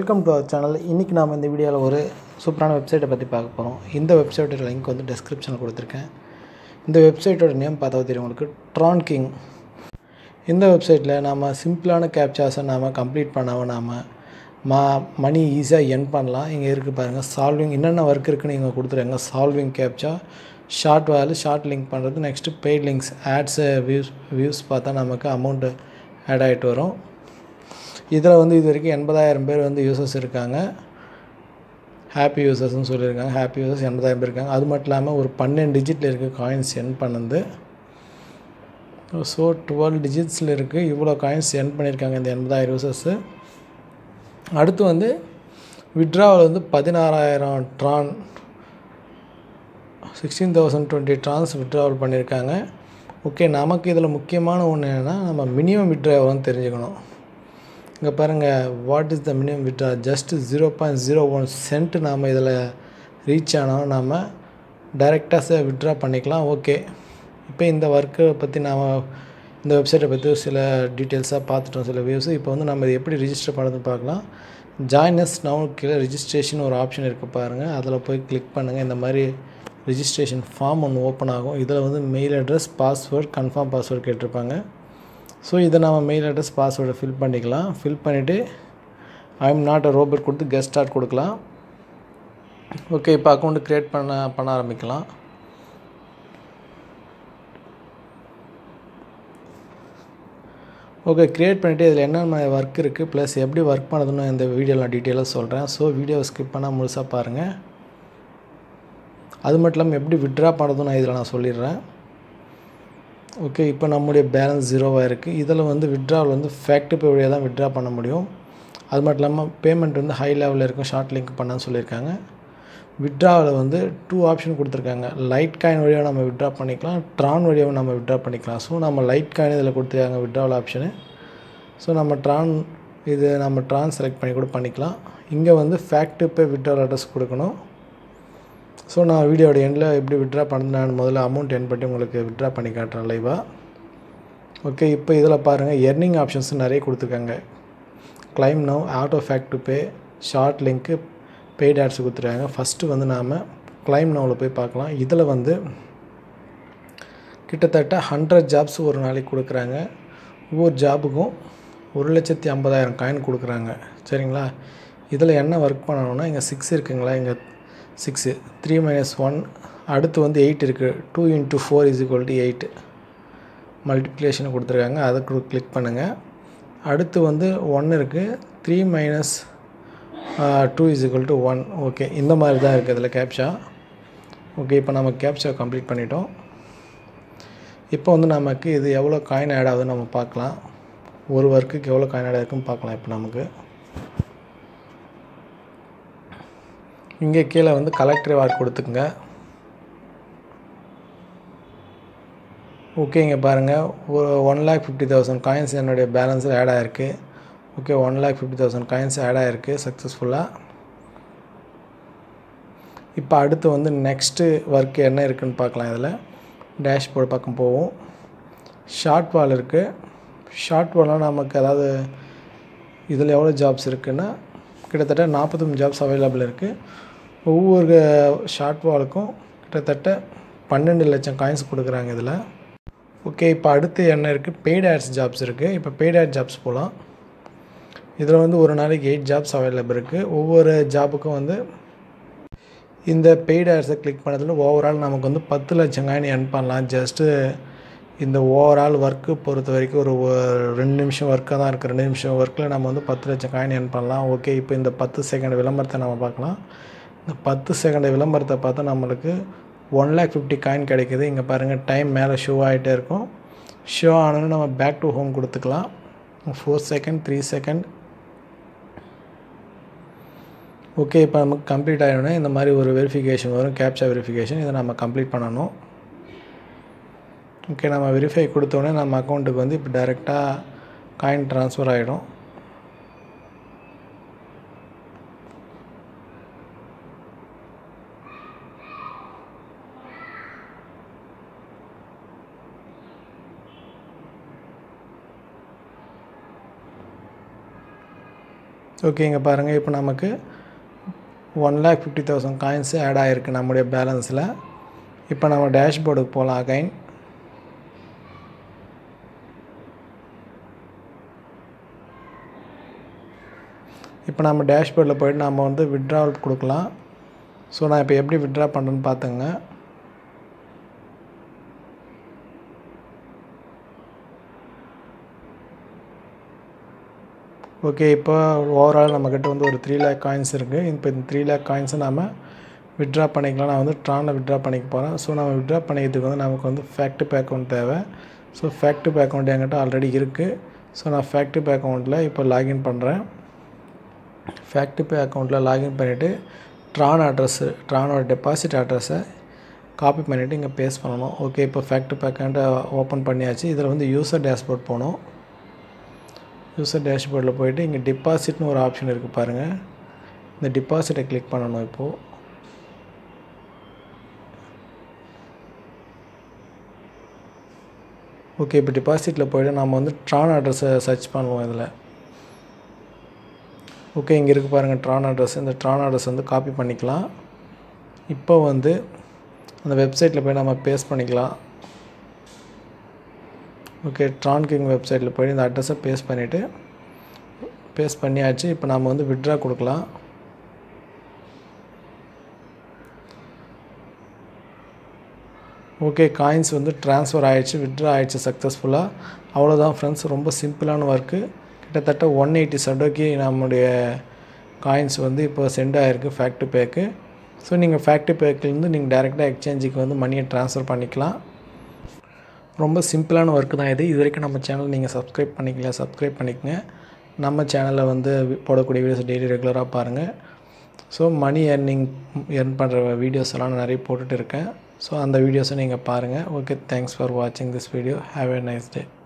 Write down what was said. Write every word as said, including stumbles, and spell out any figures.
Welcome to our channel. இன்றைக்கி நாம் இந்த வீடியோவில் ஒரு சூப்பரான வெப்சைட்டை பற்றி பார்க்க போகிறோம். இந்த வெப்சைட்டோட லிங்க் வந்து டிஸ்கிரிப்ஷனில் கொடுத்துருக்கேன். இந்த வெப்சைட்டோட நேம் பார்த்தா தெரியும் உங்களுக்கு, ட்ரான் கிங். இந்த வெப்சைட்டில் நாம் சிம்பிளான கேப்சாஸை நாம் கம்ப்ளீட் பண்ணாமல் நாம் மா மணி ஈஸியாக எர்ன் பண்ணலாம். இங்கே இருக்குது பாருங்கள், சால்விங் என்னென்ன ஒர்க் இருக்குதுன்னு இங்கே கொடுத்துருங்க. Solving captcha, short value, short link பண்ணுறது, next paid links, ads, views views பார்த்தா நமக்கு அமௌண்ட்டு ஆட் ஆகிட்டு வரும். இதில் வந்து இது வரைக்கும் எண்பதாயிரம் பேர் வந்து யூசர்ஸ் இருக்காங்க. ஹாப்பி யூசர்ஸ்னு சொல்லியிருக்காங்க. ஹாப்பி யூசர்ஸ் எண்பதாயிரம் பேர் இருக்காங்க. அது மட்டும் இல்லாமல் ஒரு பன்னெண்டு டிஜிட்டில் இருக்குது காயின்ஸ் எர்ன் பண்ணது. ஸோ டுவெல் டிஜிட்ஸில் இருக்குது. இவ்வளோ காயின்ஸ் எர்ன் பண்ணியிருக்காங்க இந்த எண்பதாயிரம் யூசர்ஸு. அடுத்து வந்து விட்ராவில் வந்து பதினாறாயிரம் Tron sixteen thousand twenty Trons withdrawal பண்ணியிருக்காங்க. ஓகே, நமக்கு இதில் முக்கியமான ஒன்று என்னென்னா, நம்ம மினிமம் விட்ரா எவ்வளோன்னு தெரிஞ்சுக்கணும். இங்கே பாருங்கள், what is the minimum withdraw, just zero point zero one cent நாம் இதில் ரீச் ஆனால் நாம் டைரெக்டாக விட்ரா பண்ணிக்கலாம். ஓகே, இப்போ இந்த ஒர்க்கை பற்றி நாம் இந்த வெப்சைட்டை பற்றி சில டீட்டெயில்ஸாக பார்த்துட்டோம், சில வியூஸ். இப்போ வந்து நம்ம இதை எப்படி ரிஜிஸ்டர் பண்ணுறதுன்னு பார்க்கலாம். ஜாயின் அஸ் நவ் கீழே ரிஜிஸ்ட்ரேஷன் ஒரு ஆப்ஷன் இருக்குது பாருங்கள், அதில் போய் கிளிக் பண்ணுங்கள். இந்த மாதிரி ரிஜிஸ்ட்ரேஷன் ஃபார்ம் ஒன்று ஓப்பன் ஆகும். இதில் வந்து mail address, password, confirm password கேட்டிருப்பாங்க. ஸோ இதை நம்ம மெயில் அட்ரஸ், பாஸ்வேர்டை ஃபில் பண்ணிக்கலாம். ஃபில் பண்ணிவிட்டு I am not a robot கொடுத்து கெட் ஸ்டார்ட் கொடுக்கலாம். ஓகே, இப்போ அக்கௌண்ட் க்ரியேட் பண்ண பண்ண ஆரம்பிக்கலாம். ஓகே, க்ரியேட் பண்ணிவிட்டு இதில் என்னென்ன ஒர்க் இருக்குது ப்ளஸ் எப்படி ஒர்க் பண்ணுறதுன்னு இந்த வீடியோவில் நான் டீட்டெயிலாக சொல்கிறேன். ஸோ வீடியோவை ஸ்கிப் பண்ணால் முழுசாக பாருங்கள். அது மட்டும் இல்லாமல் எப்படி விட்ரா பண்ணுறதுன்னு நான் இதில் நான் சொல்லிடுறேன். ஓகே, இப்போ நம்முடைய பேலன்ஸ் ஜீரோவாக இருக்குது. இதில் வந்து விட்ராவில் வந்து ஃபேக்ட் பே வழியாக தான் விட்ரா பண்ண முடியும். அது மட்டும் இல்லாமல் பேமெண்ட் வந்து ஹை லெவலில் இருக்கும், ஷார்ட் லிங்க் பண்ணான்னு சொல்லியிருக்காங்க. விட்ராவில் வந்து டூ ஆப்ஷன் கொடுத்துருக்காங்க. லைட் காயின் வழியாக நம்ம விட்ரா பண்ணிக்கலாம், ட்ரான் வழியாக நம்ம விட்ரா பண்ணிக்கலாம். ஸோ நம்ம லைட் காயின் இதில் கொடுத்துருக்காங்க விட்ராவில் ஆப்ஷனு. ஸோ நம்ம ட்ரான் இது நம்ம ட்ரான் செலக்ட் பண்ணி கூட பண்ணிக்கலாம். இங்கே வந்து ஃபேக்ட் பே விட்ரால் அட்ரஸ் கொடுக்கணும். ஸோ நான் வீடியோட எண்டில் எப்படி விட்ரா பண்ணது நான் முதல்ல அமௌண்ட் என் பண்ணி உங்களுக்கு விட்ரா பண்ணி காட்டுறேன் லைவாக. ஓகே, இப்போ இதில் பாருங்கள், எர்னிங் ஆப்ஷன்ஸ் நிறைய கொடுத்துருக்காங்க. Claim now, auto faucet to pay, short link, paid ads கொடுத்துருக்காங்க. ஃபஸ்ட்டு வந்து நாம் கிளைம் நவ்வில் போய் பார்க்கலாம். இதில் வந்து கிட்டத்தட்ட ஹண்ட்ரட் ஜாப்ஸ் ஒரு நாளைக்கு கொடுக்குறாங்க. ஒவ்வொரு ஜாபுக்கும் ஒரு லட்சத்தி ஐம்பதாயிரம் காயின் கொடுக்குறாங்க. சரிங்களா? இதில் என்ன ஒர்க் பண்ணணும்னா, இங்கே சிக்ஸ் இருக்குங்களா, இங்கே சிக்ஸு, த்ரீ மைனஸ் ஒன், அடுத்து வந்து எயிட் இருக்குது. Two into four is equal to eight மல்டிப்ளிகேஷனை கொடுத்துருக்காங்க. அதை கிளிக் பண்ணுங்கள். அடுத்து வந்து ஒன் இருக்குது, three minus two is equal to one. Okay, இந்த மாதிரி தான் இருக்குது இதில் கேப்சா. ஓகே, இப்போ நம்ம கேப்சா கம்ப்ளீட் பண்ணிட்டோம். இப்போ வந்து நமக்கு இது எவ்வளோ காயின் ஆட் ஆகுதுன்னு நம்ம பார்க்கலாம். ஒரு ஒர்க்குக்கு எவ்வளோ காயின் ஆட் ஆகுதுன்னு பார்க்கலாம். இப்போ நமக்கு இங்கே கீழே வந்து கலெக்ட் ரிவார்ட் கொடுத்துக்குங்க. ஓகே, இங்கே பாருங்கள், ஒரு one lakh fifty thousand coins என்னுடைய பேலன்ஸில் ஆட் ஆகிருக்கு. Okay, one lakh fifty thousand coins add ஆகிருக்கு சக்ஸஸ்ஃபுல்லாக. இப்போ அடுத்து வந்து நெக்ஸ்ட்டு ஒர்க் என்ன இருக்குதுன்னு பார்க்கலாம். இதில் டேஷ்போர்டு பக்கம் போவோம். ஷார்ட் வால் இருக்குது. ஷார்ட் வால்லாம் நமக்கு அதாவது இதில் எவ்வளோ ஜாப்ஸ் இருக்குதுன்னா, கிட்டத்தட்ட நாற்பத்தொம்பது ஜாப்ஸ் அவைலபிள் இருக்குது. ஒவ்வொரு ஷார்ட் வாலுக்கும் கிட்டத்தட்ட பன்னெண்டு லட்சம் காயின்ஸ் கொடுக்குறாங்க இதில். ஓகே, இப்போ அடுத்து என்ன இருக்குது, பெய்ட் ஆட்ஸ் ஜாப்ஸ் இருக்குது. இப்போ பெய்ட் ஆட் ஜாப்ஸ் போகலாம். இதில் வந்து ஒரு நாளைக்கு எயிட் ஜாப்ஸ் அவைலபிள் இருக்குது. ஒவ்வொரு ஜாபுக்கும் வந்து இந்த பெய்ட் ஆட்ஸை கிளிக் பண்ணதில் ஓவரால் நமக்கு வந்து பத்து லட்சம் காயின் எர்ன் பண்ணலாம். ஜஸ்ட்டு இந்த ஓவரால் ஒர்க்கு பொறுத்த வரைக்கும் ஒரு ரெண்டு நிமிஷம் ஒர்க்காக தான் இருக்குது. ரெண்டு நிமிஷம் ஒர்க்கில் நம்ம வந்து பத்து லட்சம் காயின் எர்ன் பண்ணலாம். ஓகே, இப்போ இந்த பத்து செகண்ட் விளம்பரத்தை நம்ம பார்க்கலாம். இந்த பத்து செகண்ட் விளம்பரத்தை பார்த்தா நம்மளுக்கு ஒன் லேக் ஃபிஃப்டி காயின் கிடைக்கிது. இங்கே பாருங்கள், டைம் மேலே ஷோ ஆகிட்டே இருக்கும். ஷோ ஆனோன்னு நம்ம பேக் டு ஹோம் கொடுத்துக்கலாம். Four second, three second. Okay, இப்போ நமக்கு கம்ப்ளீட் ஆகிடனே இந்த மாதிரி ஒரு வெரிஃபிகேஷன் வரும், கேப்சா வெரிஃபிகேஷன். இதை நம்ம கம்ப்ளீட் பண்ணணும். ஓகே, நம்ம வெரிஃபை கொடுத்தோடனே நம்ம அக்கௌண்ட்டுக்கு வந்து இப்போ டைரெக்டாக காயின் ட்ரான்ஸ்ஃபர் ஆகிடும். ஓகே, இங்கே பாருங்கள், இப்போ நமக்கு one lakh fifty thousand coins add ஆகிருக்கு நம்முடைய பேலன்ஸில். இப்போ நம்ம டேஷ்போர்டுக்கு போகலாம் அகைன். இப்போ நம்ம டேஷ்போர்டில் போய்ட்டு நம்ம வந்து வித்ட்ராவல் கொடுக்கலாம். ஸோ நான் இப்போ எப்படி வித்ட்ரா பண்ணுறேன்னு பார்த்துங்க. ஓகே, இப்போ ஓவரால் நம்மக்கிட்ட வந்து ஒரு த்ரீ லேக் காயின்ஸ் இருக்குது. இப்போ இந்த த்ரீ லேக் காயின்ஸை நம்ம வித்ட்ரா பண்ணிக்கலாம். நான் வந்து ட்ரானில் வித்ட்ரா பண்ணிக்க போகிறேன். ஸோ நம்ம வித்ட்ரா பண்ணிக்கிறதுக்கு வந்து நமக்கு வந்து ஃபேக்ட் பே அக்கௌண்ட் தேவை. ஸோ ஃபேக்ட் பே அக்கௌண்ட் என்கிட்ட ஆல்ரெடி இருக்குது. ஸோ நான் ஃபேக்ட் பே அக்கௌண்ட்டில் இப்போ லாகின் பண்ணுறேன். ஃபேக்ட் பே அக்கௌண்ட்டில் லாகின் பண்ணிவிட்டு ட்ரான் அட்ரஸ்ஸு ட்ரானோட டெபாசிட் அட்ரஸை காப்பி பண்ணிவிட்டு இங்கே பேஸ்ட் பண்ணணும். ஓகே, இப்போ ஃபேக்ட் பே அக்கௌண்ட்டை ஓப்பன் பண்ணியாச்சு. இதில் வந்து யூசர் டேஷ்போர்ட் போகணும். யூசர் டேஷ்போர்டில் போய்ட்டு இங்கே டிபாசிட்னு ஒரு ஆப்ஷன் இருக்குது பாருங்கள். இந்த டிபாசிட்டை கிளிக் பண்ணணும். இப்போது ஓகே, இப்போ டிபாசிட்டில் போய்ட்டு நம்ம வந்து ட்ரான் அட்ரஸை சர்ச் பண்ணுவோம் இதில். ஓகே, இங்கே இருக்குது பாருங்கள் ட்ரான் அட்ரஸ். இந்த ட்ரான் அட்ரஸ் வந்து காப்பி பண்ணிக்கலாம். இப்போ வந்து அந்த வெப்சைட்டில் போய் நம்ம பேஸ்ட் பண்ணிக்கலாம். ஓகே, ட்ரான் கிங் வெப்சைட்டில் போய் இந்த அட்ரஸை பேஸ்ட் பண்ணிவிட்டு பேஸ்ட் பண்ணியாச்சு. இப்போ நம்ம வந்து வித்ட்ரா கொடுக்கலாம். ஓகே, காயின்ஸ் வந்து ட்ரான்ஸ்ஃபர் ஆகிடுச்சு, வித்ட்ரா ஆகிடுச்சு சக்ஸஸ்ஃபுல்லாக. அவ்வளோதான் ஃப்ரெண்ட்ஸ், ரொம்ப சிம்பிளான ஒர்க்கு. கிட்டத்தட்ட ஒன் எயிட்டி சடோக்கி நம்முடைய காயின்ஸ் வந்து இப்போ சென்ட் ஆகிருக்கு ஃபேக்ட் பேக்கு. ஸோ நீங்கள் ஃபேக்ட் பேக்கிலேருந்து நீங்கள் டேரெக்டாக எக்ஸ்சேஞ்சுக்கு வந்து மணியை ட்ரான்ஸ்ஃபர் பண்ணிக்கலாம். ரொம்ப சிம்பிளான ஒர்க்கு தான் இது. இது வரைக்கும் நம்ம சேனல் நீங்கள் சப்ஸ்கிரைப் பண்ணிக்கல, சப்ஸ்கிரைப் பண்ணிக்கங்க. நம்ம சேனலில் வந்து போடக்கூடிய வீடியோஸ் டெய்லி ரெகுலராக பாருங்கள். ஸோ மணி ஏர்னிங் ஏர்ன் பண்ணுற வீடியோஸ் எல்லாம் நிறைய போட்டுட்டு இருக்கேன். ஸோ அந்த வீடியோஸை நீங்கள் பாருங்கள். ஓகே, தேங்க்ஸ் ஃபார் வாட்சிங் this video. Have a nice day.